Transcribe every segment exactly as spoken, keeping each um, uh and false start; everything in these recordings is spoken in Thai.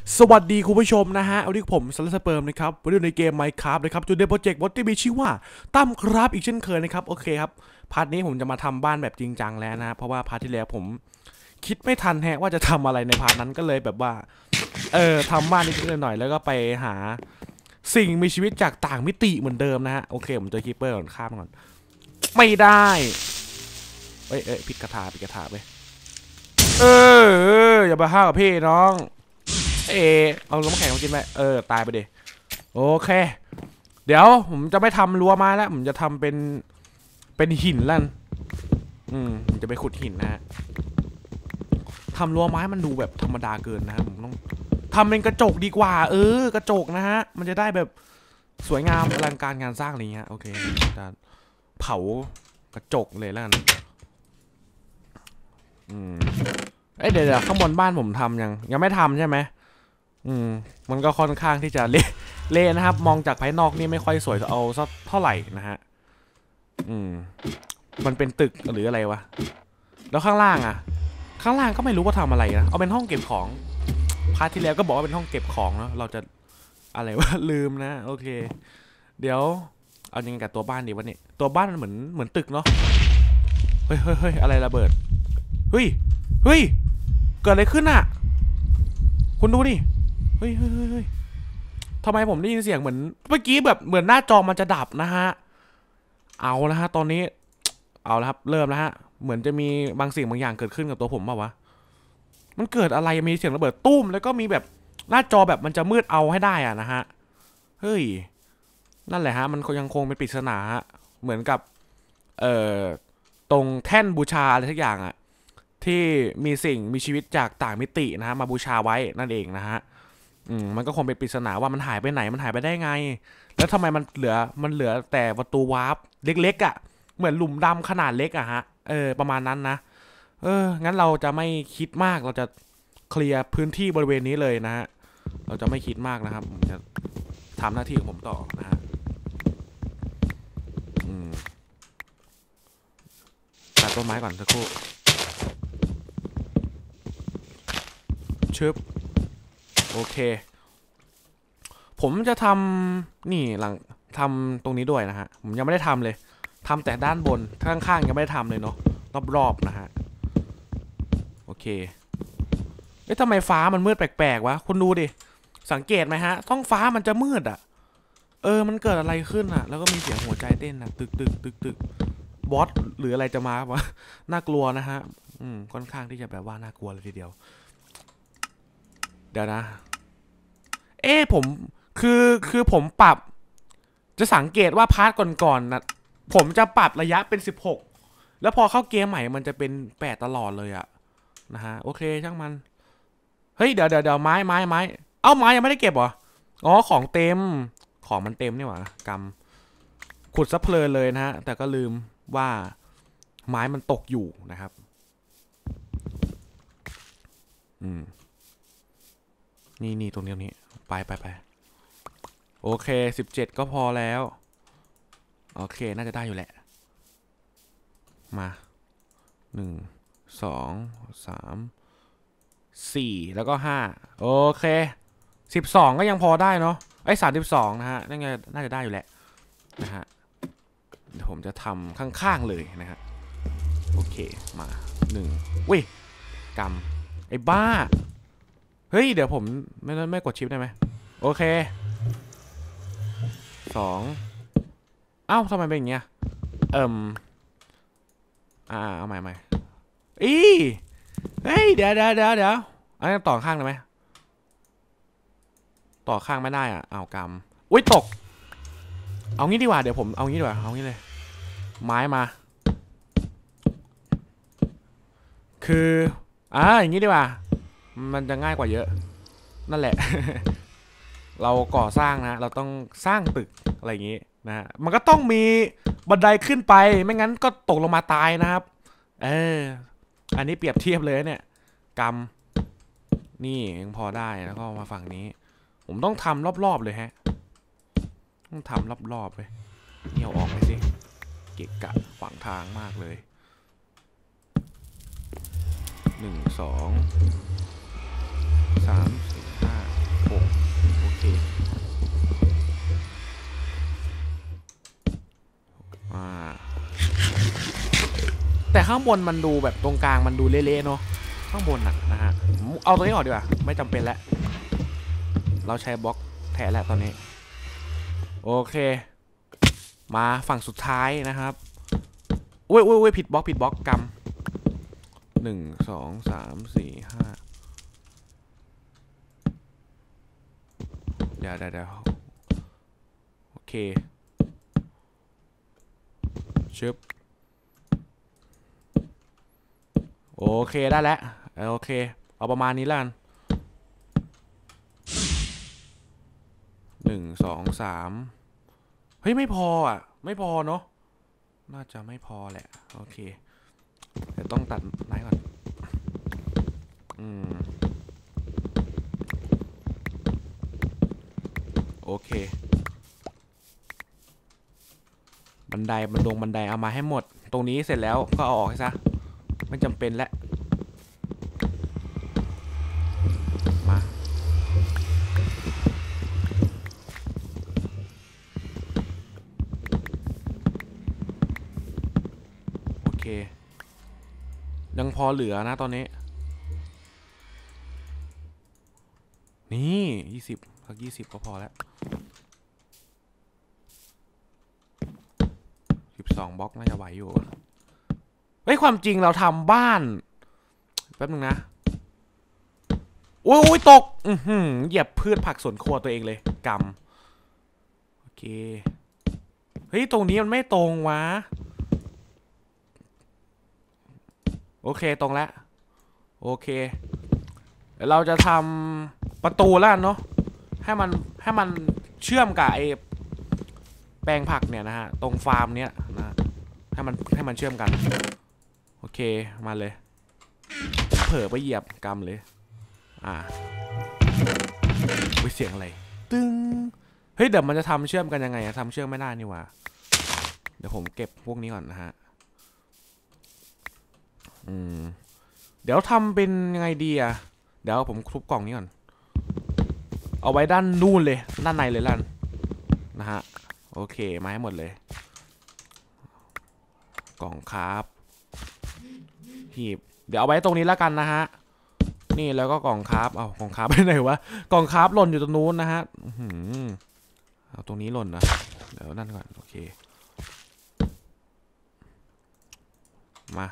สวัสดีคุณผู้ชมนะฮะวันนี้ผมสลัสเปิร์มนะครับวันนี้ในเกม Minecraft นะครับจูเดนโปรเจกต์บอทที่มีชื่อว่าตั้มครับอีกเช่นเคยนะครับโอเคครับพาร์ทนี้ผมจะมาทำบ้านแบบจริงจังแล้วนะเพราะว่าพาร์ทที่แล้วผมคิดไม่ทันแฮะว่าจะทำอะไรในพาร์ทนั้นก็เลยแบบว่าเออทำบ้านนิดๆหน่อยๆแล้วก็ไปหาสิ่งมีชีวิตจากต่างมิติเหมือนเดิมนะฮะโอเคผมเจอคีปเปอร์ก่อนข้ามก่อนไม่ได้เอ้ยเอ้ยผิดกระถาผิดกระถาไปเออเอออย่ามาห้าวกับพี่น้องเออเอาล้มแข็งมากินไปเออตายไปดิโอเคเดี๋ยวผมจะไม่ทำรั้วไม้แล้วผมจะทำเป็นเป็นหินแล้วอืมผมจะไปขุดหินนะฮะทำรั้วไม้มันดูแบบธรรมดาเกินนะผมต้องทำเป็นกระจกดีกว่าเออกระจกนะฮะมันจะได้แบบสวยงามอลังการงานสร้างอะไรเงี้ยโอเคจะเผากระจกเลยแล้วกันอืมเอ้ยเดี๋ยวข้างบนบ้านผมทำยังยังไม่ทำใช่ไหมอืมมันก็ค่อนข้างที่จะเละเละนะครับมองจากภายนอกนี่ไม่ค่อยสวยเอาสักเท่าไหร่นะฮะอืมมันเป็นตึกหรืออะไรวะแล้วข้างล่างอ่ะข้างล่างก็ไม่รู้ว่าทำอะไรนะเอาเป็นห้องเก็บของพาร์ทที่แล้วก็บอกว่าเป็นห้องเก็บของเนาะเราจะอะไรวะลืมนะโอเคเดี๋ยวเอายังไงกับตัวบ้านดีวะเนี่ยตัวบ้านมันเหมือนเหมือนตึกเนาะเฮ้ยเฮ้ยเฮ้ยอะไรระเบิดเฮ้ยเฮ้ยเกิดอะไรขึ้นอ่ะคุณดูดิเฮ้ยเฮ้ยเฮ้ยทำไมผมได้ยินเสียงเหมือนเมื่อกี้แบบเหมือนหน้าจอมันจะดับนะฮะเอาละฮะตอนนี้เอาละครับเริ่มแล้วฮะเหมือนจะมีบางสิ่งบางอย่างเกิดขึ้นกับตัวผมเปล่าวะมันเกิดอะไรมีเสียงระเบิดตุ้มแล้วก็มีแบบหน้าจอแบบมันจะมืดเอาให้ได้อะนะฮะเฮ้ยนั่นแหละฮะมันยังคงเป็นปริศนาเหมือนกับเอ่อตรงแท่นบูชาอะไรทุกอย่างอะที่มีสิ่งมีชีวิตจากต่างมิตินะฮะมาบูชาไว้นั่นเองนะฮะอืมมันก็คงเป็นปริศนาว่ามันหายไปไหนมันหายไปได้ไงแล้วทำไมมันเหลือมันเหลือแต่ประตูวาร์ปเล็กๆอ่ะเหมือนหลุมดำขนาดเล็กอะฮะเออประมาณนั้นนะเอองั้นเราจะไม่คิดมากเราจะเคลียร์พื้นที่บริเวณนี้เลยนะฮะเราจะไม่คิดมากนะครับผมจะทำหน้าที่ของผมต่อนะฮะอืมตัดต้นไม้ก่อนสักครู่ชึบโอเคผมจะทำนี่หลังทำตรงนี้ด้วยนะฮะผมยังไม่ได้ทำเลยทำแต่ด้านบนข้างๆยังไม่ได้ทำเลยเนาะรอบๆนะฮะโอเคเอ๊ะทำไมฟ้ามันมืดแปลกๆวะคุณดูดิสังเกตไหมฮะท้องฟ้ามันจะมืดอ่ะเออมันเกิดอะไรขึ้นอ่ะแล้วก็มีเสียงหัวใจเต้นนะตึกตึกตึกตึกบอสหรืออะไรจะมาวะน่ากลัวนะฮะอืมค่อนข้างที่จะแบบว่าน่ากลัวเลยทีเดียวเดี๋ยวนะเอ๊ะผมคือคือผมปรับจะสังเกตว่าพาร์ทก่อนๆนะผมจะปรับระยะเป็นสิบหกแล้วพอเข้าเกมใหม่มันจะเป็นแปดตลอดเลยอะนะฮะโอเคช่างมันเฮ้ยเดี๋ยวเดี๋ยวเดี๋ยวไม้ไม้ไม้เอ้าไม้ยังไม่ได้เก็บเหรออ๋อของเต็มของมันเต็มนี่หว่ากำขุดซับเพลินเลยนะฮะแต่ก็ลืมว่าไม้มันตกอยู่นะครับอืมนี่นี่ตรงนี้ตรงนี้ไปไปไปโอเคสิบเจ็ดก็พอแล้วโอเคน่าจะได้อยู่แหละมาหนึ่งสองสามสี่แล้วก็ห้าโอเคสิบสองก็ยังพอได้เนาะไอ้สามสิบสองนะฮะน่าจะน่าจะได้อยู่แหละนะฮะเดี๋ยวผมจะทำข้างๆเลยนะฮะโอเคมาหนึ่งวิกำไอ้บ้าเฮ้ยเดี๋ยวผมไม่ไม่กดชิปได้ไหมโอเคสองเอ้าทำไมเป็นอย่างเงี้ยเอิ่มอ่าเอาใหม่ใหม่อีเฮ้ยเดี๋ยวเดี๋ยวเดี๋ยวเดี๋ยวอันนี้ต่อข้างได้ไหมต่อข้างไม่ได้อ่ะเอากำอุ้ยตกเอางี้ดีกว่าเดี๋ยวผมเอางี้ดีกว่าเอางี้เลยไม้มาคืออ่าอย่างงี้ดีกว่ามันจะง่ายกว่าเยอะนั่นแหละ เราก่อสร้างนะเราต้องสร้างตึกอะไรอย่างงี้นะฮะมันก็ต้องมีบันไดขึ้นไปไม่งั้นก็ตกลงมาตายนะครับเอออันนี้เปรียบเทียบเลยเนี่ยกำนี่ยังพอได้แล้วก็มาฝั่งนี้ผมต้องทำรอบๆเลยฮะต้องทำรอบๆเลยนี่เอาออกไปสิเกะกะขวางทางมากเลยหนึ่งสองสามสี่ห้าแต่ข้างบนมันดูแบบตรงกลางมันดูเละๆเนาะข้างบนน่ะนะฮะเอาตัวนี้ออกดีกว่าไม่จำเป็นแล้วเราใช้บล็อกแถะแล้วตอนนี้โอเคมาฝั่งสุดท้ายนะครับอุ้ยอุ้ยอุ้ยผิดบล็อกผิดบล็อกกำหนึ่งสองสามสี่ห้าเดี๋ยวเดี๋ยวเดี๋ยวโอเคชึบโอเคได้แล้วโอเคเอาประมาณนี้แล้วกันหนึ่งสองสามเฮ้ยไม่พออ่ะไม่พอเนาะน่าจะไม่พอแหละโอเคเดี๋ยวต้องตัดไม้ก่อนอืมโอเคบันไดบันดงบันไดเอามาให้หมดตรงนี้เสร็จแล้วก็เอาออกให้ซะไม่จำเป็นแล้วมาโอเคยังพอเหลือนะตอนนี้นี่ยี่สิบสักยี่สิบก็พอแล้วสิบสองบล็อกน่าจะไหวอยู่เฮ้ยความจริงเราทำบ้านแป๊บนึงนะโอ้ยตกอือหือเหยียบพืชผักสวนครัวตัวเองเลยกำโอเคเฮ้ยตรงนี้มันไม่ตรงวะโอเคตรงแล้วโอเคเดี๋ยวเราจะทำประตูแล้วเนาะให้มันให้มันเชื่อมกับไอ้แปลงผักเนี่ยนะฮะตรงฟาร์มเนี้ยนะให้มันให้มันเชื่อมกันโอเคมาเลยเผลอไปเหยียบกำเลยอ่าเสียงอะไรตึ้งเฮ้ยเดี๋ยวมันจะทำเชื่อมกันยังไงอะทำเชื่อมไม่ได้นี่หว่าเดี๋ยวผมเก็บพวกนี้ก่อนนะฮะอืมเดี๋ยวทำเป็นยังไงดีอะเดี๋ยวผมทุบกล่องนี้ก่อนเอาไว้ด้านนู่นเลยด้านในเลยลั่นนะฮะโอเคมาให้หมดเลยกล่องคราฟหีบเดี๋ยวเอาไว้ตรงนี้แล้วกันนะฮะนี่แล้วก็กล่องคราฟเอากล่องคราฟไปไหนวะกล่องคราฟหล่นอยู่ตรงนู้นนะฮะเอาตรงนี้หล่นนะเดี๋ยวนั่นก่อนโอเคมา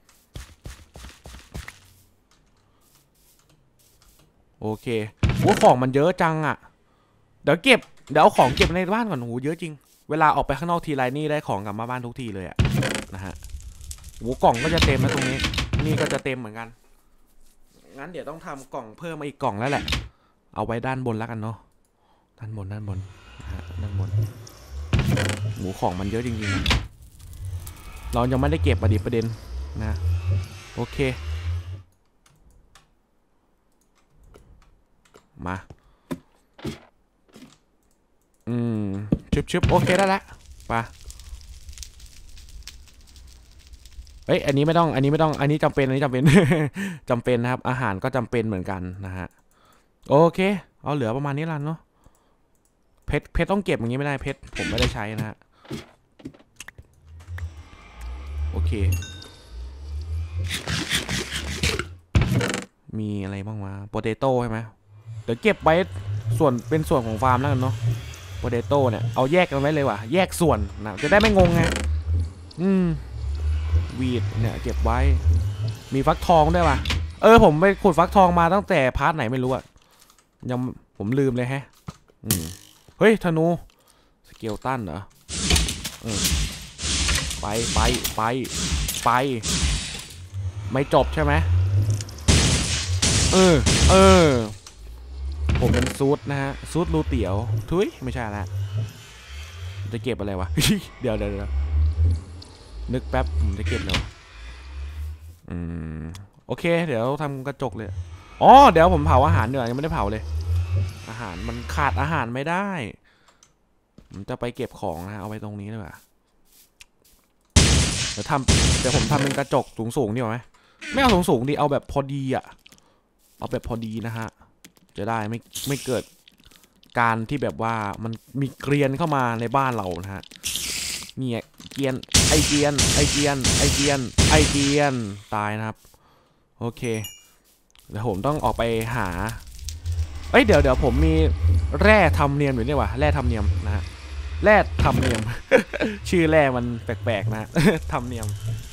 โอเคว่าของมันเยอะจังอ่ะเดี๋ยวเก็บเดี๋ยวเอาของเก็บในบ้านก่อนโหเยอะจริงเวลาออกไปข้างนอกทีไรนี่ได้ของกลับมาบ้านทุกทีเลยอ่ะนะฮะโหกล่องก็จะเต็มนะตรงนี้นี่ก็จะเต็มเหมือนกันงั้นเดี๋ยวต้องทำกล่องเพิ่มมาอีกกล่องแล้วแหละเอาไว้ด้านบนแล้วกันเนาะด้านบนด้านบนนะฮะด้านบนหมูของมันเยอะจริงๆเรายังไม่ได้เก็บประเด็นประเด็นนะโอเคมาอืมชึบชึบโอเคได้แล้วไปเอ้ยอันนี้ไม่ต้องอันนี้ไม่ต้องอันนี้จำเป็นอันนี้จำเป็น จำเป็นนะครับอาหารก็จำเป็นเหมือนกันนะฮะโอเคเอาเหลือประมาณนี้ละเนาะเพชรเพชรต้องเก็บอย่างนี้ไม่ได้เพชรผมไม่ได้ใช้นะฮะโอเคมีอะไรบ้างวะโปเตโต้ใช่ไหมเดี๋ยวเก็บไว้ส่วนเป็นส่วนของฟาร์มแล้วกันเนาะโปเตโต้เนี่ยเอาแยกกันไว้เลยว่ะแยกส่วนนะจะได้ไม่งงไงอืมวีดเนี่ยเก็บไว้มีฟักทองด้วยว่ะเออผมไปขุดฟักทองมาตั้งแต่พาร์ทไหนไม่รู้อะยังผมลืมเลยแฮะอืมเฮ้ยธนูสเกลตันเหรออืมไปไปไปไปไม่จบใช่ไหมเออเออผมเป็นซูดนะฮะซูดรูเตี๋ยวทุยไม่ใช่ละจะเก็บอะไรวะ เดี๋ยวเดี๋ยวนึกแป๊บผมจะเก็บแล้วอืมโอเคเดี๋ยวทำกระจกเลยอ๋อเดี๋ยวผมเผาอาหารเดี๋ยวยังไม่ได้เผาเลยอาหารมันขาดอาหารไม่ได้ผมจะไปเก็บของนะเอาไว้ตรงนี้ดีกว่าเดี๋ยวทำเดี๋ยวผมทำเป็นกระจกสูงสูงดีกว่าไหมไม่เอาสูงสูงดีเอาแบบพอดีอะเอาแบบพอดีนะฮะจะได้ไม่ไม่เกิดการที่แบบว่ามันมีเกรียนเข้ามาในบ้านเรานะฮะนี่เกียนไอเกียนไอเกียนไอเกียนไอเกียนตายนะครับโอเคเดี๋ยวผมต้องออกไปหาเอ้ยเดี๋ยวเดี๋ยวผมมีแร่ทำเนียมอยู่นี่ว่ะแร่ทำเนียมนะฮะแร่ทำเนียม ชื่อแร่มันแปลกๆนะ ทำเนียม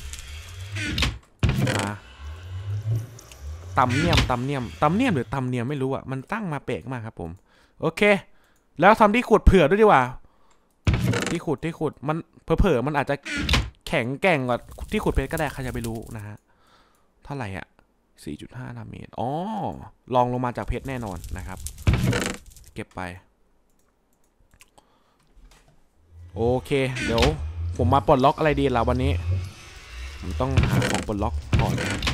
มาตำเนียมตำเนียมตำเนียมหรือตำเนียมไม่รู้อ่ะมันตั้งมาแปลกมากครับผมโอเคแล้วทำที่ขุดเผื่อด้วยดีกว่าที่ขุดที่ขุดมันเผลอๆมันอาจจะแข็งแกร่งกว่าที่ขุดเพชรก็ได้ใครจะไปรู้นะฮะเท่าไหร่อ่ะ สี่จุดห้า ดาเมจอ๋อลองลงมาจากเพชรแน่นอนนะครับเก็บไปโอเคเดี๋ยวผมมาปลดล็อกอะไรดีล่ะวันนี้ผมต้องหาของปลดล็อกก่อนนะครับ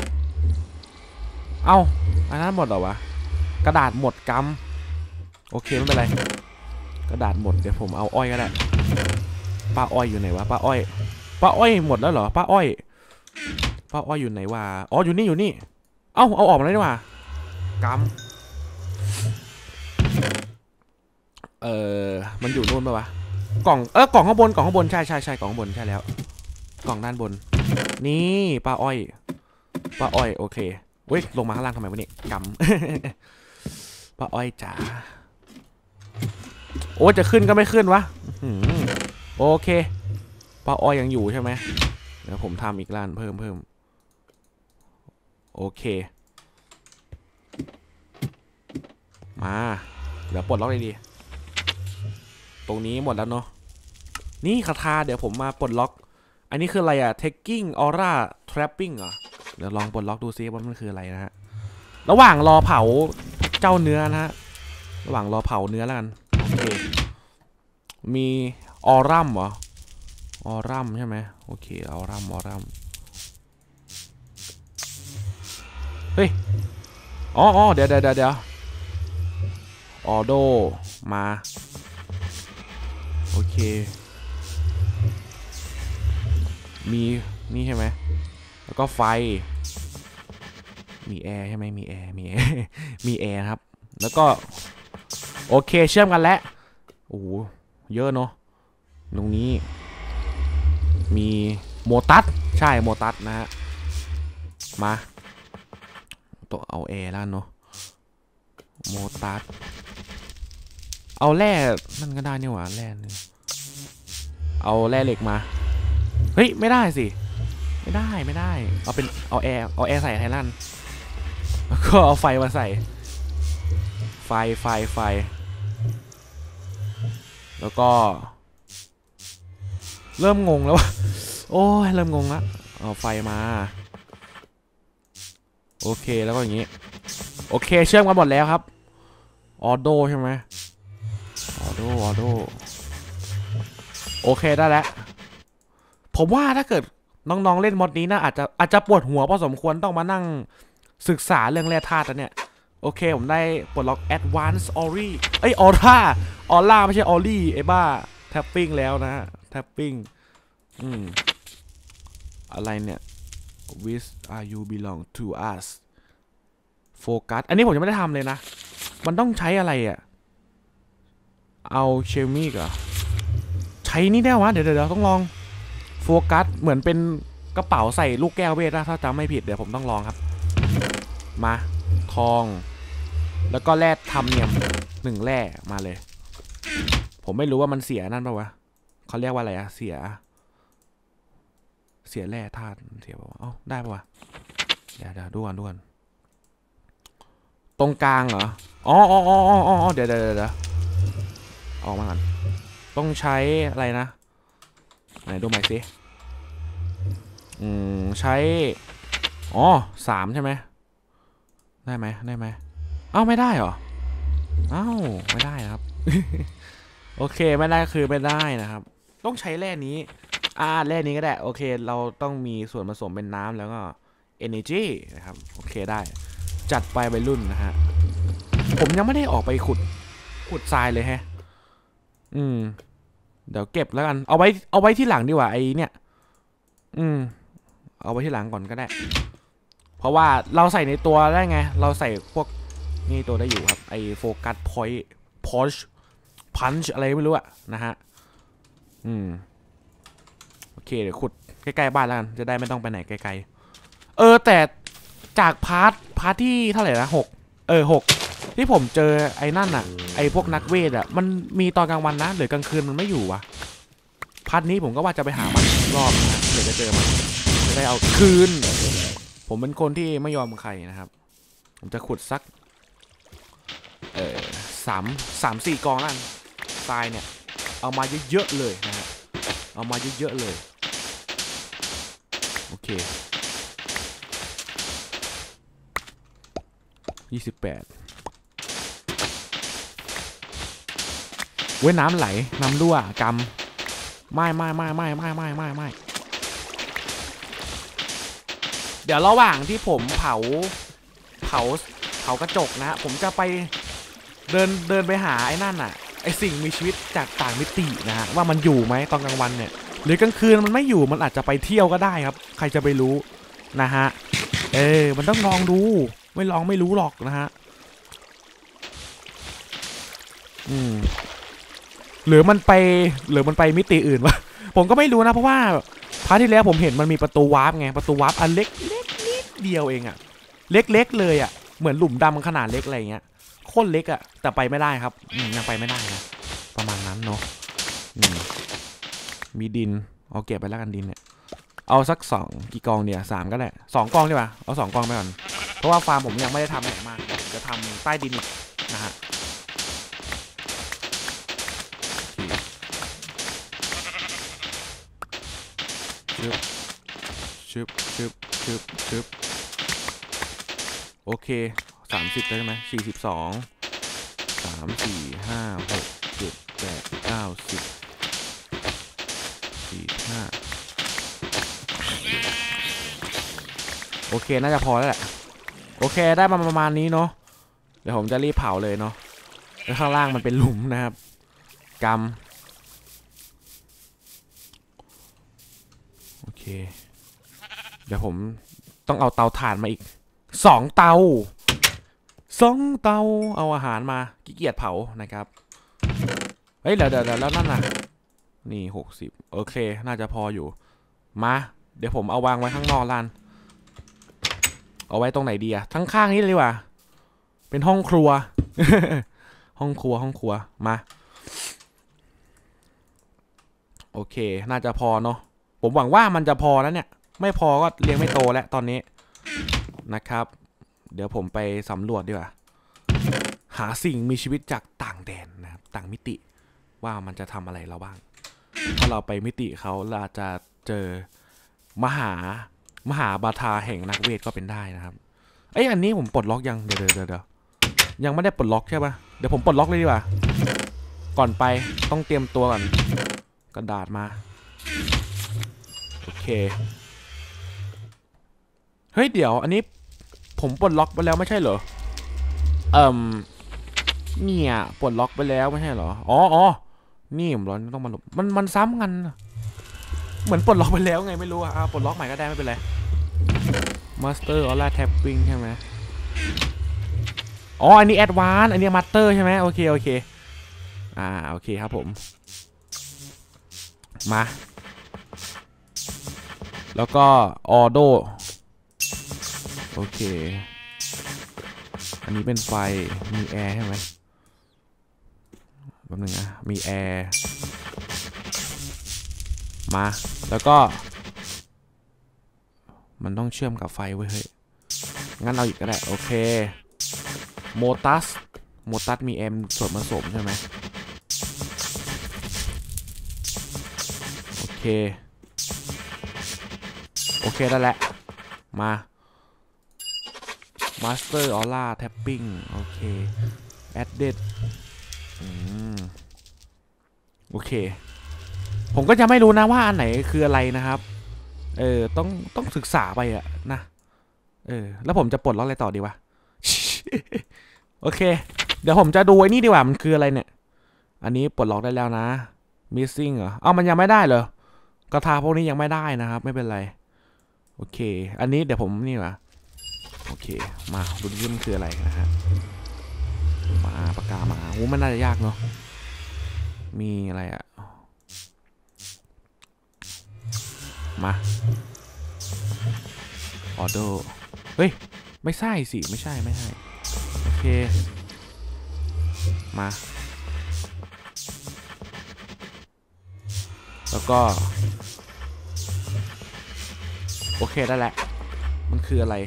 เอ้าอันนั้นหมดเหรอวะกระดาษหมดกำโอเคไม่เป็นไรกระดาษหมดเดี๋ยวผมเอาอ้อยก็ได้ป้าอ้อยอยู่ไหนวะป้าอ้อยป้าอ้อยหมดแล้วเหรอป้าอ้อยป้าอ้อยอยู่ไหนวะอ๋ออยู่นี่อยู่นี่เอ้าเอาออกมาได้ดีกว่ากำเออมันอยู่นู่นปะวะกล่องเออกล่องข้างบนกล่องข้างบนใช่ใช่ใช่กล่องข้างบนใช่แล้วกล่องด้านบนนี่ป้าอ้อยป้าอ้อยโอเคเว้ยลงมาข้างล่างทำไมวะเนี่ยกำป้าอ้อยจ๋าโอ้จะขึ้นก็ไม่ขึ้นวะโอเคป้าอ้อยยังอยู่ใช่ไหมเดี๋ยวผมทำอีกร้านเพิ่มเพิ่มโอเคมาเดี๋ยวปลดล็อกเลยดีตรงนี้หมดแล้วเนาะนี่คาถาเดี๋ยวผมมาปลดล็อกอันนี้คืออะไรอะ taking aura trapping เหรอเดี๋ยวลองปลดล็อกดูซิว่ามันคืออะไรนะฮะระหว่างรอเผาเจ้าเนื้อนะฮะระหว่างรอเผาเนื้อแล้วกันโอเคมีออรัมเหรอออรัมใช่ไหมโอเคออรัมออรัมเฮ้ยอ๋ออ๋อเดี๋ยวเดี๋ยวเดี๋ยวออโดมาโอเคมีนี่ใช่ไหมแล้วก็ไฟมีแอร์ใช่ไหมมีแอร์มีแอร์มีแอร์ครับแล้วก็โอเคเชื่อมกันแล้วโอ้โหเยอะเนาะตรงนี้มีโมตัสใช่โมตัสนะฮะมาตัวเอาแอร์แล้วเนาะโมตัสเอาแร่นั่นก็ได้นี่หว่าแร่นึงเอาแร่เหล็กมาเฮ้ยไม่ได้สิไม่ได้ไม่ได้เอาเป็นเอาแอร์เอาแอร์ใส่ไทลันแล้วก็เอาไฟมาใส่ไฟไฟไฟแล้วก็เริ่มงงแล้วโอ้ยเริ่มงงแล้วเอาไฟมาโอเคแล้วก็อย่างนี้โอเคเชื่อมกันหมดแล้วครับออโดใช่ไหมออโดออโดโอเคได้แล้วผมว่าถ้าเกิดน้องๆเล่นมอดนี้นะอาจจะอาจจะปวดหัวพอสมควรต้องมานั่งศึกษาเรื่องแร่ธาตุแล้วเนี่ยโอเคผมได้ปลดล็อก Advanced Ori เอ้ย Aura Aura ไม่ใช่ Ori ไอ้บ้า Tapping แล้วนะ Tapping อืมอะไรเนี่ย Which are you belong to us Focus อันนี้ผมยังไม่ได้ทำเลยนะมันต้องใช้อะไรอ่ะเอาเชมิกอะใช้นี่ได้วะเดี๋ยวเดี๋ยวต้องลองโฟกัสเหมือนเป็นกระเป๋าใส่ลูกแก้วเวทนะถ้าจำไม่ผิดเดี๋ยวผมต้องลองครับมาทองแล้วก็แร่ทำเนียมหนึ่งแร่มาเลยผมไม่รู้ว่ามันเสียนั่นป่าวะเขาเรียกว่าอะไรอะเสียเสียแร่ธาตุเสียป่าวะเอ้าได้ป่าวะเดี๋ยวเดี๋ยวดูก่อนดูก่อนตรงกลางเหรออ๋ออ๋ออ๋ออ๋อเดี๋ยวเดี๋ยวเดี๋ยวออกมาก่อนต้องใช้อะไรนะไหนดูใหม่สิอืมใช้อ๋อสามใช่ไหมได้ไหมได้ไหมเอ้าไม่ได้เหรอเอ้าไม่ได้นะครับ โอเคไม่ได้คือไม่ได้นะครับต้องใช้แร่นี้อ่าแร่นี้ก็ได้โอเคเราต้องมีส่วนผสมเป็นน้ำแล้วก็ energy นะครับโอเคได้จัดไปไปรุ่นนะฮะผมยังไม่ได้ออกไปขุดขุดทรายเลยแฮะอืมเดี๋ยวเก็บแล้วกันเอาไว้เอาไว้ที่หลังดีกว่าไอ้เนี่ยอืมเอาไว้ที่หลังก่อนก็ได้เพราะว่าเราใส่ในตัวได้ไงเราใส่พวกนี่ตัวได้อยู่ครับไอ้โฟกัสพอยต์พอชพันช์อะไรไม่รู้อะนะฮะอืมเคเดี๋ยวขุดใกล้ๆบ้านแล้วกันจะได้ไม่ต้องไปไหนไกลๆเออแต่จากพาร์ทพาร์ทที่เท่าไหร่นะหกเออหกที่ผมเจอไอ้นั่นอ่ะไอ้พวกนักเวทอ่ะมันมีตอนกลางวันนะหรือกลางคืนมันไม่อยู่วะพาร์ทนี้ผมก็ว่าจะไปหามันรอบนะเดี๋ยวจะเจอมันจะได้เอาคืนผมเป็นคนที่ไม่ยอมใครนะครับผมจะขุดสักเออสามสามสี่กองนั่นทรายเนี่ยเอามาเยอะๆเลยนะฮะเอามาเยอะๆเลยโอเคยี่สิบแปดเว้ยน้ำไหลน้ำรั่วกำไม่ไม่ไม่ไม่ไม่ไม่ไม่ไม่เดี๋ยวระหว่างที่ผมเผาเผาเผากระจกนะผมจะไปเดินเดินไปหาไอ้นั่นน่ะไอ้สิ่งมีชีวิตจากต่างมิตินะฮะว่ามันอยู่ไหมตอนกลางวันเนี่ยหรือกลางคืนมันไม่อยู่มันอาจจะไปเที่ยวก็ได้ครับใครจะไปรู้นะฮะเออมันต้องลองดูไม่ลองไม่รู้หรอกนะฮะอืมหรือมันไปหรือมันไปมิติอื่นวะผมก็ไม่รู้นะเพราะว่าพาร์ทที่แล้วผมเห็นมันมีประตูวาร์ปไงประตูวาร์ปอันเล็กเล็กนิดเดียวเองอะเล็กๆเลยอะเหมือนหลุมดำขนาดเล็กอะไรเงี้ยโคตรเล็กอะแต่ไปไม่ได้ครับยังไปไม่ได้นะประมาณนั้นเนาะมีดินเอาเก็บไปแล้วกันดินเนี่ยเอาสักสองกี่กองเนี่ยสามก็ได้สองกองดีกว่าเอาสองกองไปก่อนเพราะว่าฟาร์มผมยังไม่ได้ทำไหนมากจะทำใต้ดินนะฮะชึบชึบชึบชึบชึบโอเคสามสิบได้ไหมสี่สิบสองสามสี่ห้าหกเจ็ดแปดเก้าสิบสี่ห้าโอเคน่าจะพอแล้วแหละโอเคได้มาประมาณนี้เนาะเดี๋ยวผมจะรีบเผาเลยเนาะแล้วข้างล่างมันเป็นหลุมนะครับกำโอเคเดี๋ยวผมต้องเอาเตาถ่านมาอีกสองเตาสองเตาเอาอาหารมาขี้เกียจเผานะครับเฮ้ยเดี๋ยวเดี๋ยวแล้วนั่นน่ะนี่หกสิบโอเคน่าจะพออยู่มาเดี๋ยวผมเอาวางไว้ข้างนอกลานเอาไว้ตรงไหนดีอะทั้งข้างนี้เลยว่ะเป็นห้องครัว ห้องครัวห้องครัวมาโอเคน่าจะพอเนาะผมหวังว่ามันจะพอแล้วเนี่ยไม่พอก็เลี้ยงไม่โตแล้วตอนนี้นะครับเดี๋ยวผมไปสำรวจดีกว่าหาสิ่งมีชีวิตจากต่างแดนนะครับต่างมิติว่ามันจะทำอะไรเราบ้างถ้าเราไปมิติเขาเราอาจจะเจอมหามหาบาทาแห่งนักเวทก็เป็นได้นะครับไอ้อันนี้ผมปลดล็อกยังเดี๋ยวเดี๋ยวเดี๋ยวยังไม่ได้ปลดล็อกใช่ปะเดี๋ยวผมปลดล็อกเลยดีกว่าก่อนไปต้องเตรียมตัวก่อนกระดาษมาโอเคเฮ้ยเดี๋ยวอันนี้ผมปลดล็อกไปแล้วไม่ใช่เหรอเอ่มเนี่ยปลดล็อกไปแล้วไม่ใช่เหรออ๋ออ๋อนี่ผมร้อนต้องมาหลบมันมันซ้ำกันเหมือนปลดล็อกไปแล้วไงไม่รู้อ่ะปลดล็อกใหม่ก็ได้ไม่เป็นไร Master Aura Tapping ใช่ไหมอ๋ออันนี้ Advance อันนี้ Master ใช่ไหมโอเคโอเคอ่าโอเคครับผมมาแล้วก็ Auto โอเคอันนี้เป็นไฟมีแอร์ใช่ไหมแป๊บนึงนะมีแอร์มาแล้วก็มันต้องเชื่อมกับไฟไว้เฮ้ยงั้นเอาอีกก็ได้โอเคโมตัสโมตัสมีแอมส่วนผสมใช่ไหมโอเคโอเคได้แล้วมา Master Aura Tapping โอเค Added อืมโอเคผมก็จะไม่รู้นะว่าอันไหนคืออะไรนะครับเออต้องต้องศึกษาไปอะนะเออแล้วผมจะปลดล็อกอะไรต่อดีวะ โอเคเดี๋ยวผมจะดูไอ้นี่ดีกว่ามันคืออะไรเนี่ยอันนี้ปลดล็อกได้แล้วนะ missing เหรอเอ้ามันยังไม่ได้เหรอกระทาพวกนี้ยังไม่ได้นะครับไม่เป็นไรโอเคอันนี้เดี๋ยวผมนี่วะโอเคมาดูดิมันคืออะไรนะฮะมาปากกามาโอ้มันน่าจะยากเนาะมีอะไรอะมาออเดอร์เฮ้ยไม่ใช่สิไม่ใช่ไม่ใช่โอเคมาแล้วก็โอเคได้แหละมันคืออะไร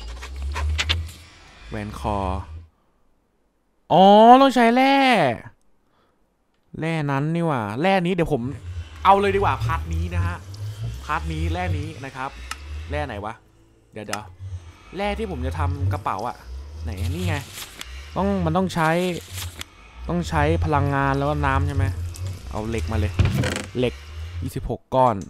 แวนคออ๋อต้องใช้แร่แร่นั้นนี่ว่าแร่นี้เดี๋ยวผมเอาเลยดีกว่าพาร์ทนี้นะฮะพาร์ทนี้แร่นี้นะครับแร่ไหนวะเดี๋ยวเดี๋ยวแร่ที่ผมจะทำกระเป๋าอะไหนนี่ไงต้องมันต้องใช้ต้องใช้พลังงานแล้วก็น้ำใช่ไหมเอาเหล็กมาเลยเหล็กยี่สิบหกก้อน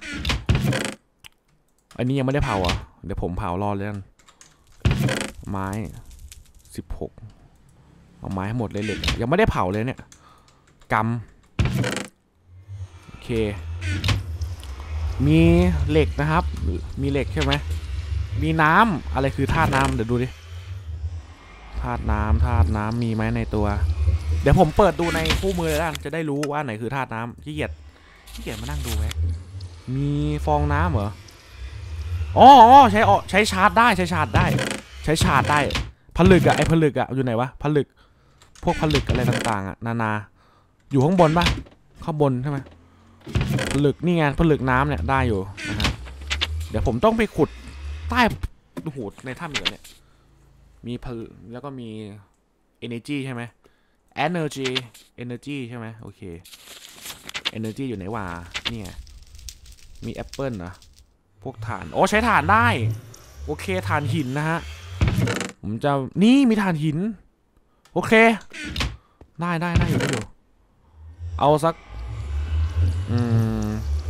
อันนี้ยังไม่ได้เผาอ่ะเดี๋ยวผมเผารอเลยกันไม้สิบหกเอาไม้ให้หมดเลยเหล็กยังไม่ได้เผาเลยเนี่ยกำโอเคมีเหล็กนะครับมีเหล็กใช่ไหมมีน้ำอะไรคือธาตุน้ำเดี๋ยวดูดิธาตุน้ำธาตุน้ำมีไหมในตัวเดี๋ยวผมเปิดดูในคู่มือเลยนะจะได้รู้ว่าไหนคือธาตุน้ำขี้เกียจขี้เกียจมานั่งดูไว้มีฟองน้ำเหรออ๋อใช้อ๋อใช้ชาร์จได้ใช้ชาร์จได้ใช้ชาร์จได้ผลึกอะไอผลึกอะอยู่ไหนวะผลึกพวกผลึกอะไรต่างๆอะนานาอยู่ข้างบนปะข้างบนใช่ไหมผลึกนี่ไงผลึกน้ำเนี่ยได้อยู่นะฮะเดี๋ยวผมต้องไปขุดใต้หูในถ้ำเหนือเนี่ยมีผลึกแล้วก็มี energy ใช่ไหม energy energy ใช่ไหมโอเค energy อยู่ไหนวะเนี่ยมีแอปเปิลเหรอพวกถ่านโอ้ใช้ถ่านได้โอเคถ่านหินนะฮะผมจะนี่มีถ่านหินโอเคได้ได้ได้อยู่ได้อยู่เอาสักอืม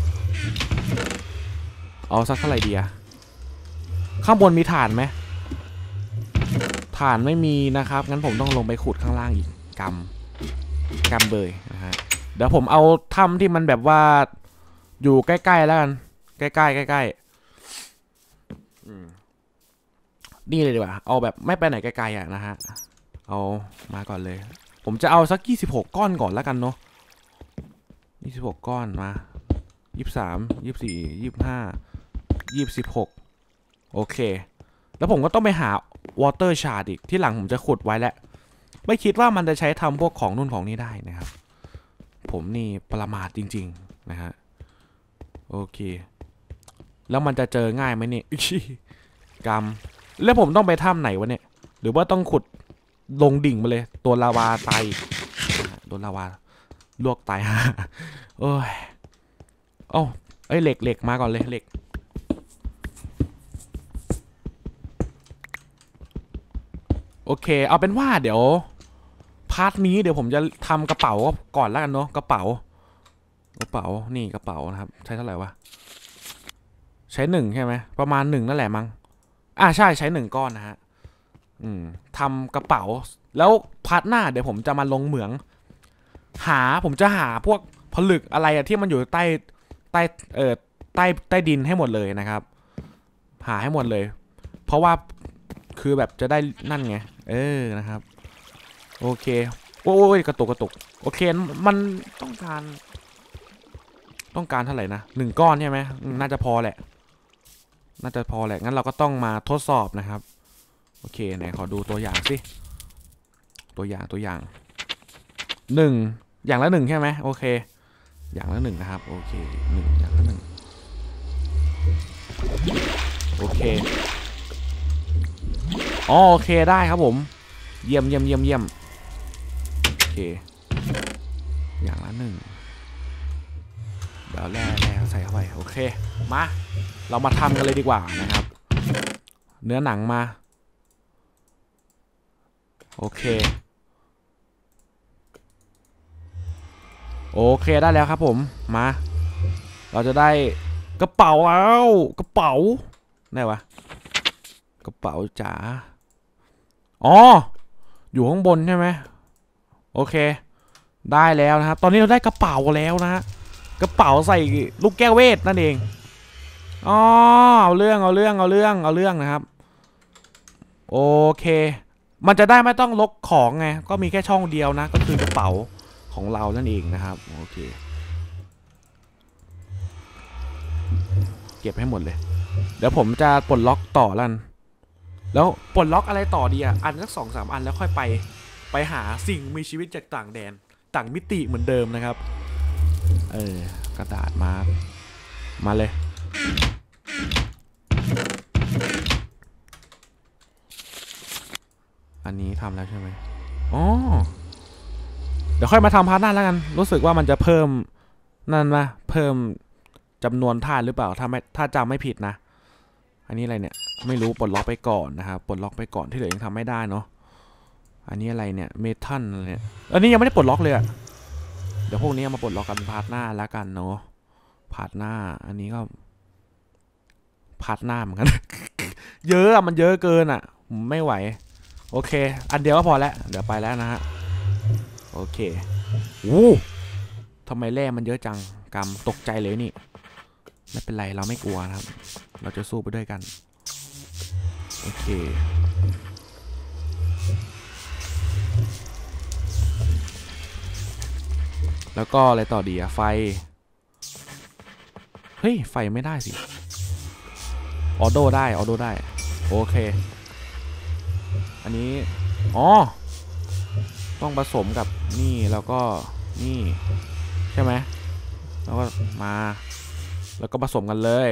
เอาสักเท่าไหร่ดีอะข้างบนมีถ่านไหมถ่านไม่มีนะครับงั้นผมต้องลงไปขุดข้างล่างอีกกำกำเบยนะฮะเดี๋ยวผมเอาถ้ำที่มันแบบว่าอยู่ใกล้ๆแล้วกันใกล้ๆใกล้ๆนี่เลยดีกว่าเอาแบบไม่ไปไหนไกลๆอ่ะนะฮะเอามาก่อนเลยผมจะเอาสักยี่สิบหกก้อนก่อนแล้วกันเนาะยี่สิบหกก้อนมายี่สิบสามยี่สิบสี่ยี่สิบห้ายี่สิบหกโอเคแล้วผมก็ต้องไปหาวอเตอร์ชาร์ดอีกที่หลังผมจะขุดไว้แล้วไม่คิดว่ามันจะใช้ทำพวกของนู่นของนี่ได้นะครับผมนี่ประมาทจริงๆนะฮะโอเคแล้วมันจะเจอง่ายไหมเนี่ยกรรมแล้วผมต้องไปถ้ำไหนวะเนี่ยหรือว่าต้องขุดลงดิ่งมาเลยตัวลาวาตายตัวลาวาลวกตายฮะโอ้ยโอ้เอ้ยเหล็กเหล็กมาก่อนเลยเหล็กโอเคเอาเป็นว่าเดี๋ยวพาร์ทนี้เดี๋ยวผมจะทำกระเป๋าก่อนแล้วกันเนาะกระเป๋ากระเป๋านี่กระเป๋านะครับใช้เท่าไหร่วะใช้หนึ่งใช่ไหมประมาณหนึ่งนั่นแหละมั้งอ่าใช่ใช้หนึ่งก้อนนะฮะอืมทำกระเป๋าแล้วพาร์ทหน้าเดี๋ยวผมจะมาลงเหมืองหาผมจะหาพวกผลึกอะไรที่มันอยู่ใต้ใต้เอ่อใต้ใต้ดินให้หมดเลยนะครับหาให้หมดเลยเพราะว่าคือแบบจะได้นั่นไงเออนะครับโอเคโอ้ยกระตุกกระตุกโอเคมันต้องการต้องการเท่าไหร่นะหนึ่งก้อนใช่ไหมน่าจะพอแหละน่าจะพอแหละงั้นเราก็ต้องมาทดสอบนะครับโอเคไหนขอดูตัวอย่างสิตัวอย่างตัวอย่างหนึ่งอย่างละหนึ่งใช่ไหมโอเคอย่างละหนึ่งนะครับโอเคหนึ่งอย่างละหนึ่งโอเคอ๋อโอเคได้ครับผมเยี่ยมเยี่ยมเยี่ยมเยี่ยมโอเคอย่างละหนึ่งเดี๋ยวแร่แร่ใส่เข้าไปโอเคมาเรามาทำกันเลยดีกว่านะครับเนื้อหนังมาโอเคโอเคได้แล้วครับผมมาเราจะได้กระเป๋าแล้วกระเป๋าไหนวะกระเป๋าจ๋าอ๋ออยู่ข้างบนใช่ไหมโอเคได้แล้วนะครับตอนนี้เราได้กระเป๋าแล้วนะฮะกระเป๋าใส่ลูกแก้วเวทนั่นเองอ๋อเอาเรื่องเอาเรื่องเอาเรื่องเอาเรื่องนะครับโอเคมันจะได้ไม่ต้องลกของไงก็มีแค่ช่องเดียวนะก็คือกระเป๋าของเรานั่นเองนะครับโอเคเก็บให้หมดเลยเดี๋ยวผมจะปลดล็อกต่อแล้วแล้วปลดล็อกอะไรต่อดีอ่ะอันสักสองสามอันแล้วค่อยไปไปหาสิ่งมีชีวิตจากต่างแดนต่างมิติเหมือนเดิมนะครับเออกระดาษมามาเลยอันนี้ทำแล้วใช่ไหมอ๋อเดี๋ยวค่อยมาทำพาร์ทหน้าแล้วกันรู้สึกว่ามันจะเพิ่มนั่นนะเพิ่มจำนวนธาตุหรือเปล่าถ้าไม่ถ้าจำไม่ผิดนะอันนี้อะไรเนี่ยไม่รู้ปลดล็อกไปก่อนนะครับปลดล็อกไปก่อนที่เหลือยังทำไม่ได้เนาะอันนี้อะไรเนี่ยเมทัลอะไรเนี่ยอันนี้ยังไม่ได้ปลดล็อกเลยอะเดี๋ยวพวกนี้มาปลดล็อกกันพาร์ทหน้าแล้วกันเนาะพาร์ทหน้าอันนี้ก็พาร์ทหน้าเหมือนกัน เยอะอะมันเยอะเกินอะไม่ไหวโอเคอันเดียวก็พอแล้วเดี๋ยวไปแล้วนะฮะโอเควู้ทำไมแร่มันเยอะจังกำตกใจเลยนี่ไม่เป็นไรเราไม่กลัวนะครับเราจะสู้ไปด้วยกันโอเคแล้วก็อะไรต่อดีอะไฟเฮ้ยไฟไม่ได้สิออโต้ได้ออโต้ได้โอเคอันนี้อ๋อต้องผสมกับนี่แล้วก็นี่ใช่ไหมแล้วก็มาแล้วก็ผสมกันเลย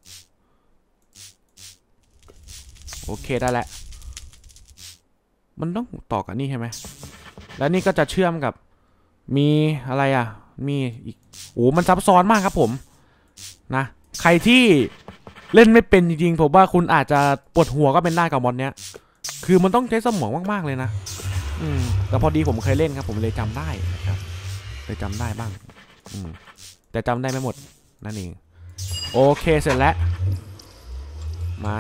โอเคได้แล้วมันต้องต่อกันนี่ใช่ไหมแล้วนี่ก็จะเชื่อมกับมีอะไรอ่ะมีอีกโอ้มันซับซ้อนมากครับผมนะใครที่เล่นไม่เป็นจริงๆผมว่าคุณอาจจะปวดหัวก็เป็นได้กับมอดเนี้ยคือมันต้องใช้สมองมากๆเลยนะอืมแต่พอดีผมเคยเล่นครับผมเลยจำได้นะครับเลยจำได้บ้างอืมแต่จำได้ไม่หมดนั่นเองโอเคเสร็จแล้วมา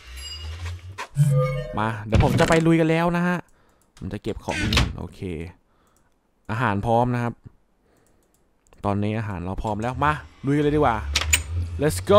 มาเดี๋ยวผมจะไปลุยกันแล้วนะฮะผมจะเก็บของนี่โอเคอาหารพร้อมนะครับตอนนี้อาหารเราพร้อมแล้วมาลุยกันเลยดีกว่า let's go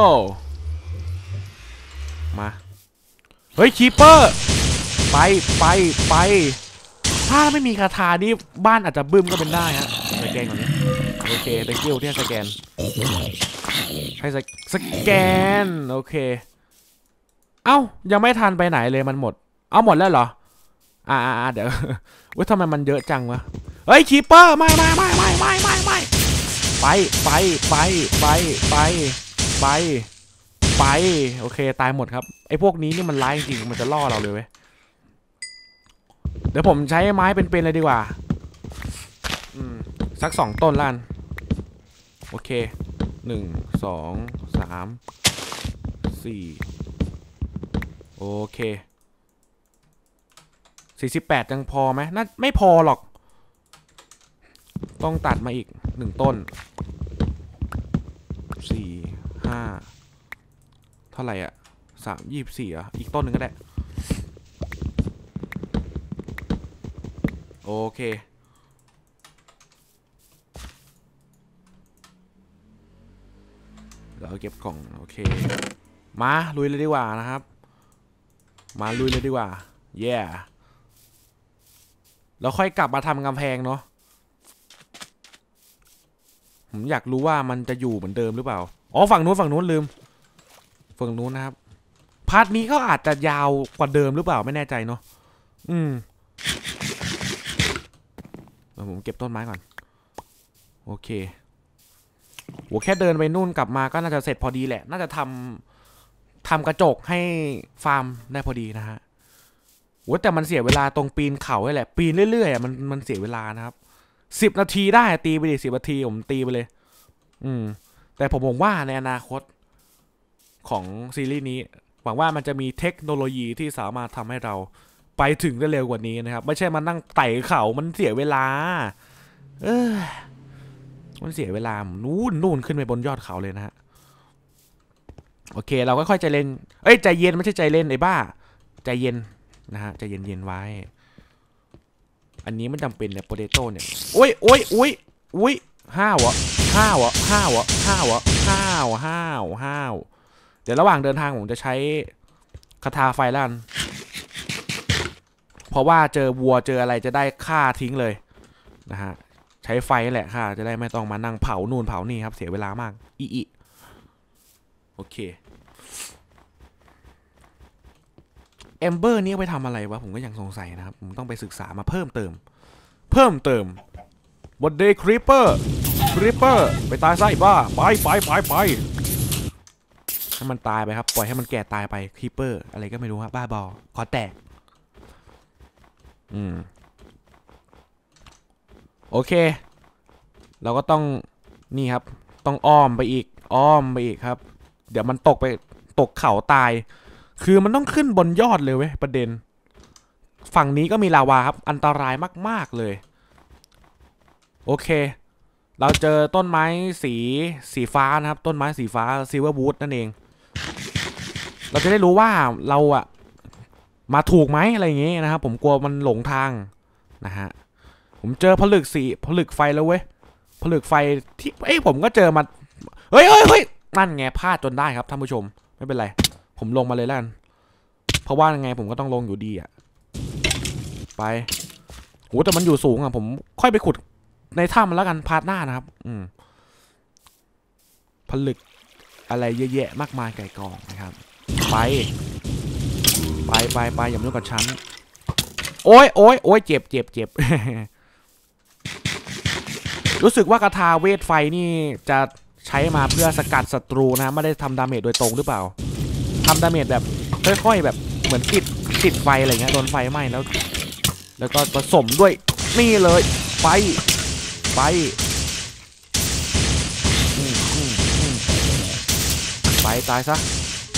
มาเฮ้ยคีปเปอร์ไปไปไปถ้าไม่มีคาถานี่บ้านอาจจะบึ้มก็เป็นได้ฮะสแกนก่อนนี้โอเคตะกิ้วที่สแกนให้สแกนโอเคเอ้ายังไม่ทันไปไหนเลยมันหมดเอาหมดแล้วเหรออ่าอ่าเดี๋ยวว่าทำไมมันเยอะจังวะเฮ้ยคีปเปอร์ไม่ไม่ไม่ไม่ไม่ไม่ไม่ไปไปไปไปไปไปไปโอเคตายหมดครับไอ้พวกนี้นี่มันร้ายจริงมันจะล่อเราเลยเว้ยเดี๋ยวผมใช้ไม้เป็นๆเลยดีกว่าอืมสักสองต้นล้านโอเคหนึ่งสองสามสี่โอเคสี่สิบแปดยังพอไหมน่าไม่พอหรอกต้องตัดมาอีกหนึ่งต้นสี่ห้าเท่าไหร่อ่ะสามยี่สิบสี่อ่ะอีกต้นหนึ่งก็ได้โอเคเราเก็บกล่องโอเคมาลุยเลยดีกว่านะครับมาลุยเลยดีกว่าเย่แล้วค่อยกลับมาทำกำแพงเนาะผมอยากรู้ว่ามันจะอยู่เหมือนเดิมหรือเปล่าอ๋อฝั่งนู้นฝั่งนู้นลืมฝั่งนู้นนะครับพาร์ทนี้ก็อาจจะยาวกว่าเดิมหรือเปล่าไม่แน่ใจเนาะอืมเดี๋ยวผมเก็บต้นไม้ก่อนโอเคโหแค่เดินไปนู่นกลับมาก็น่าจะเสร็จพอดีแหละน่าจะทำทำกระจกให้ฟาร์มได้พอดีนะฮะโหแต่มันเสียเวลาตรงปีนเขาแหละปีนเรื่อยๆมันมันเสียเวลานะครับสิบนาทีได้ตีไปดิสิบนาทีผมตีไปเลยอืมแต่ผมบอกว่าในอนาคตของซีรีส์นี้หวังว่ามันจะมีเทคโนโลยีที่สามารถทำให้เราไปถึงได้เร็วกว่านี้นะครับไม่ใช่มานั่งไต่เขามันเสียเวลาเออมันเสียเวลานู่นนู่นขึ้นไปบนยอดเขาเลยนะฮะโอเคเราก็ค่อยใจเย็นเอ้ยใจเย็นไม่ใช่ใจเล่นไอ้บ้าใจเย็นนะฮะใจเย็นๆไว้อันนี้มันจำเป็นเลยโปเตโต้เนี่ยโอ้ยโอ้ยโอ้ยโอ้ยห้าวะห้าวะห้าวะห้าวะห้าวห้าวห้าวเดี๋ยวระหว่างเดินทางผมจะใช้คาถาไฟลั่นเพราะว่าเจอวัวเจออะไรจะได้ฆ่าทิ้งเลยนะฮะใช้ไฟแหละค่ะจะได้ไม่ต้องมานั่งเผานู่นเผานี่ครับเสียเวลามากอีอีโอเคเอมเบอร์นี้ไปทำอะไรวะผมก็ยังสงสัยนะครับผมต้องไปศึกษามาเพิ่มเติมเพิ่มเติมบอดเดย์ครีปเปอร์ครีปเปอร์ไปตายซะไอ้บ้าไปไปไปไปให้มันตายไปครับปล่อยให้มันแก่ตายไปครีปเปอร์อะไรก็ไม่รู้ครับบ้าบอขอแตกอืมโอเคเราก็ต้องนี่ครับต้องอ้อมไปอีกอ้อมไปอีกครับเดี๋ยวมันตกไปตกเขาตายคือมันต้องขึ้นบนยอดเลยเว้ยประเด็นฝั่งนี้ก็มีลาวาครับอันตรายมากๆเลยโอเคเราเจอต้นไม้สีสีฟ้านะครับต้นไม้สีฟ้าซิลเวอร์วูดนั่นเองเราจะได้รู้ว่าเราอะมาถูกไหมอะไรอย่างงี้นะครับผมกลัวมันหลงทางนะฮะผมเจอผลึกสีผลึกไฟแล้วเว้ยผลึกไฟที่เอ้ยผมก็เจอมาเฮ้ยเฮ้ยเฮ้ยนั่นไงพลาดจนได้ครับท่านผู้ชมไม่เป็นไรผมลงมาเลยแล้วกันเพราะว่ายังไงผมก็ต้องลงอยู่ดีอะไปโหแต่มันอยู่สูงอะผมค่อยไปขุดในถ้ำแล้วกันพาร์ทหน้านะครับอืมผลึกอะไรเยอะแยะมากมายไก่กองนะครับไปไปไปไปอย่ามายุ่งกับฉันโอ้ยโอ้ยโอ้ยเจ็บเจ็บเจ็บ รู้สึกว่ากระทาเวทไฟนี่จะใช้มาเพื่อสกัดศัตรูนะไม่ได้ทำดาเมจโดยตรงหรือเปล่าทำดาเมจแบบค่อยๆแบบเหมือนติดติดไฟอะไรเงี้ยโดนไฟไหม้แล้วแล้วก็ผสมด้วยนี่เลยไฟไฟไปตายซะ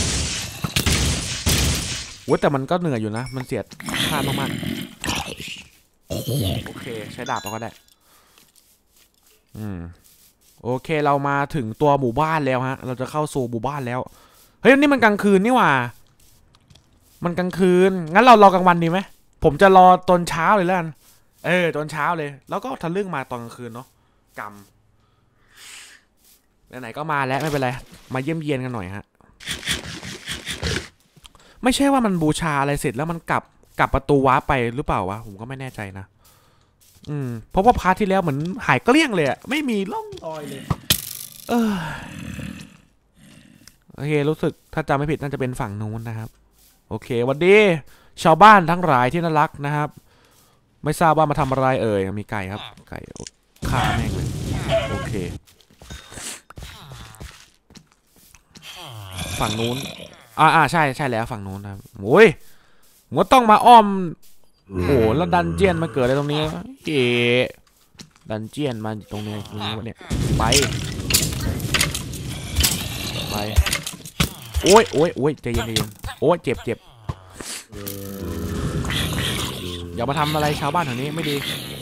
โอ้แต่มันก็เหนื่อยอยู่นะมันเสียดพลาดมากๆโอเคใช้ดาบเราก็ได้อืมโอเคเรามาถึงตัวหมู่บ้านแล้วฮะเราจะเข้าสู่หมู่บ้านแล้วเฮ้ยนี่มันกลางคืนนี่หว่ามันกลางคืนงั้นเรารอกลางวันดีไหมผมจะรอตอนเช้าเลยแล้วกันเออตอนเช้าเลยแล้วก็ทะลึ่งมาตอนกลางคืนเนาะกรรมไหนๆก็มาแล้วไม่เป็นไรมาเยี่ยมเยียนกันหน่อยฮะไม่ใช่ว่ามันบูชาอะไรเสร็จแล้วมันกลับกลับประตูว้าไปหรือเปล่าวะผมก็ไม่แน่ใจนะอืมเพราะว่าพาร์ทที่แล้วเหมือนหายเกลี้ยงเลยอะไม่มีร่องรอยเลยเออโอเครู้สึกถ้าจำไม่ผิดน่าจะเป็นฝั่งนู้นนะครับโอเควันดีชาวบ้านทั้งหลายที่น่ารักนะครับไม่ทราบว่ามาทำอะไรเอ่ยมีไก่ครับไก่ฆ่าแม่งเลยโอเคฝั่งนู้นอ่าอ่าใช่ใช่แล้วฝั่งนู้นครับโอ้ยผมก็ต้องมาอ้อมโอ้โหแล้วดันเจียนมาเกิดอะไรตรงนี้เอ๋ดันเจียนมาตรงนี้ตรงนี้วะเนี่ยไปไปโอ้ยโอ้ยโอ้ยใจเย็นใจเย็นโอ้ยเจ็บเจ็บอย่ามาทำอะไรชาวบ้านแถวนี้ไม่ดี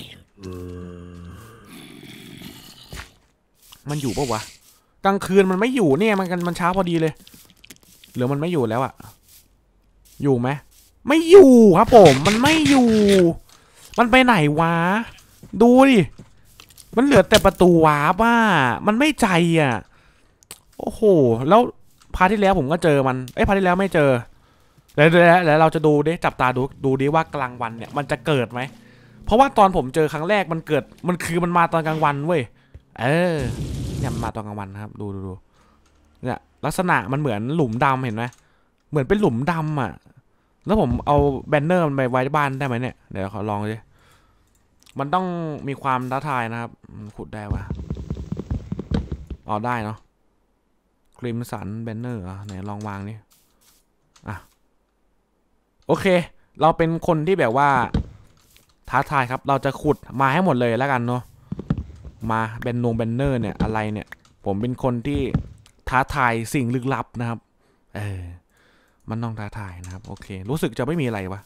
มันอยู่ปะวะกลางคืนมันไม่อยู่เนี่ยมันกันมันเช้าพอดีเลยหรือมันไม่อยู่แล้วอะอยู่ไหมไม่อยู่ครับผมมันไม่อยู่มันไปไหนวะดูดิมันเหลือแต่ประตูวาร์ปอ่ะมันไม่ใจอ่ะโอ้โหแล้วพาร์ทที่แล้วผมก็เจอมันเอ้ยพาร์ทที่แล้วไม่เจอแล้วแล้วเราจะดูดิจับตาดูดูดิว่ากลางวันเนี่ยมันจะเกิดไหมเพราะว่าตอนผมเจอครั้งแรกมันเกิดมันคือมันมาตอนกลางวันเว้ยเออเนี่ยมันมาตอนกลางวันครับดูดูดูเนี่ยลักษณะมันเหมือนหลุมดำเห็นไหมเหมือนเป็นหลุมดำอ่ะแล้วผมเอาแบนเนอร์มันไปไว้บ้านได้ไหมเนี่ยเดี๋ยวขอลองดิมันต้องมีความท้าทายนะครับขุดได้ปะอ๋อได้เนาะครีมสันแบนเนอร์อ่ะไหนลองวางนี่อ่ะโอเคเราเป็นคนที่แบบว่าท้าทายครับเราจะขุดมาให้หมดเลยแล้วกันเนาะมาแบนนงแบนเนอร์เนี่ยอะไรเนี่ยผมเป็นคนที่ท้าทายสิ่งลึกลับนะครับเออมันต้องท้าทายนะครับโอเครู้สึกจะไม่มีอะไรวะ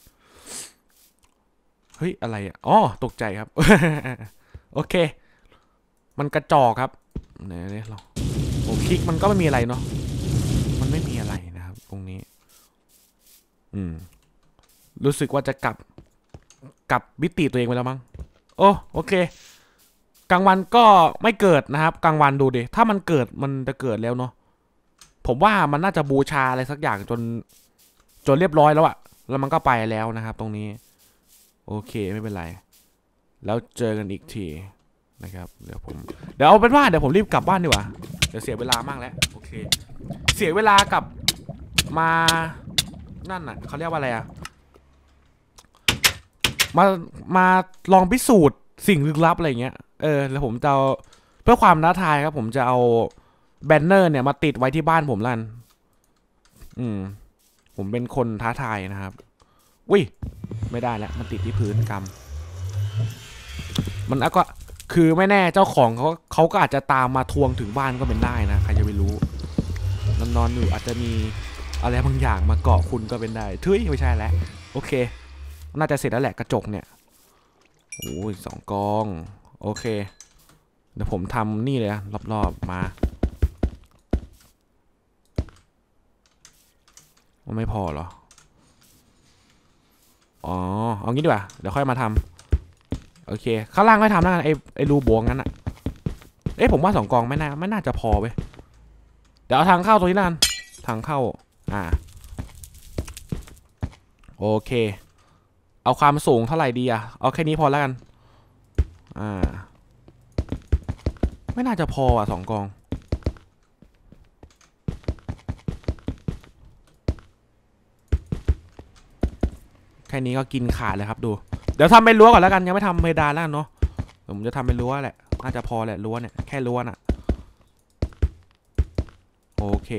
เฮ้ยอะไรอ่ะอ๋อตกใจครับ โอเคมันกระจอกครับไหนเนี่ยเราผมคลิกมันก็ไม่มีอะไรเนาะมันไม่มีอะไรนะครับตรงนี้อืมรู้สึกว่าจะกลับกลับมิติตัวเองไปแล้วมั้งโอ้โอเคกลางวันก็ไม่เกิดนะครับกลางวันดูดิถ้ามันเกิดมันจะเกิดแล้วเนาะผมว่ามันน่าจะบูชาอะไรสักอย่างจนจนเรียบร้อยแล้วอะแล้วมันก็ไปแล้วนะครับตรงนี้โอเคไม่เป็นไรแล้วเจอกันอีกทีนะครับเดี๋ยวผมเดี๋ยวเอาเป็นว่าเดี๋ยวผมรีบกลับบ้านดีกว่าเดี๋ยวเสียเวลามากแล้วโอเคเสียเวลากับมานั่นน่ะเขาเรียกว่าอะไรอะมามาลองพิสูจน์สิ่งลึกลับอะไรเงี้ยเออแล้วผมจะเอาเพื่อความท้าทายครับผมจะเอาแบนเนอร์เนี่ยมาติดไว้ที่บ้านผมลั่นอืมผมเป็นคนท้าทายนะครับวิไม่ได้แล้วมันติดที่พื้นกำมันก็คือไม่แน่เจ้าของเขาเขาก็อาจจะตามมาทวงถึงบ้านก็เป็นได้นะใครจะไปรู้นอนนอนอยู่อาจจะมีอะไรบางอย่างมาเกาะคุณก็เป็นได้ทุยไม่ใช่แล้วโอเคน่าจะเสร็จแล้วแหละกระจกเนี่ยโอ้ยสองกองโอเคเดี๋ยวผมทำนี่เลยนะรอบๆมาว่าไม่พอเหรออ๋อเอางี้ดีกว่าเดี๋ยวค่อยมาทำโอเคข้างล่างค่อยทำแล้วกันไอ้ไอ้รูโบงงั้นอะเอ้ยผมว่าสองกองไม่น่าไม่น่าจะพอเว้ยเดี๋ยวเอาทางเข้าตรงนี้นั่นทางเข้าอ่าโอเคเอาความสูงเท่าไหร่ดีอะเอาแค่นี้พอแล้วกันอ่าไม่น่าจะพออ่ะสองกองแค่นี้ก็กินขาดเลยครับดูเดี๋ยวทำเป็นรั้วก่อนแล้วกันยังไม่ทำเพดานแล้วเนาะผมจะทำเป็นรั้วแหละน่าจะพอแหละรั้วเนี่ยแค่รั้วน่ะโอเค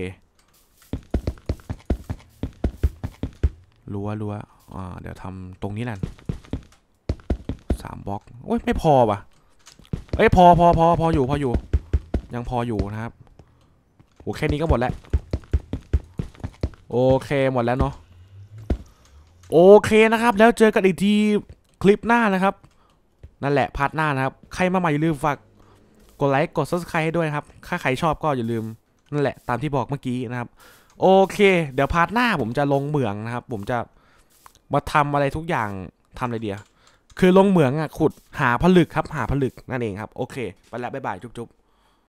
รั้วรั้วอ่าเดี๋ยวทำตรงนี้นั่นสามบล็อกโอ้ยไม่พอป่ะเอ้ยพอพอพอพออยู่พออยู่ยังพออยู่นะครับโอ้แค่นี้ก็หมดแล้วโอเคหมดแล้วเนาะโอเคนะครับแล้วเจอกันอีกทีคลิปหน้านะครับนั่นแหละพาร์ทหน้านะครับใครมาใหม่อย่าลืมฝากกดไลค์กด ซับสไครบ์ ให้ด้วยครับถ้าใครชอบก็อย่าลืมนั่นแหละตามที่บอกเมื่อกี้นะครับโอเคเดี๋ยวพาร์ทหน้าผมจะลงเหมืองนะครับผมจะมาทำอะไรทุกอย่างทำอะไรเดียวคือลงเหมืองอ่ะขุดหาผลึกครับหาผลึกนั่นเองครับโอเคไปแล้วบ๊ายบายจุ๊บ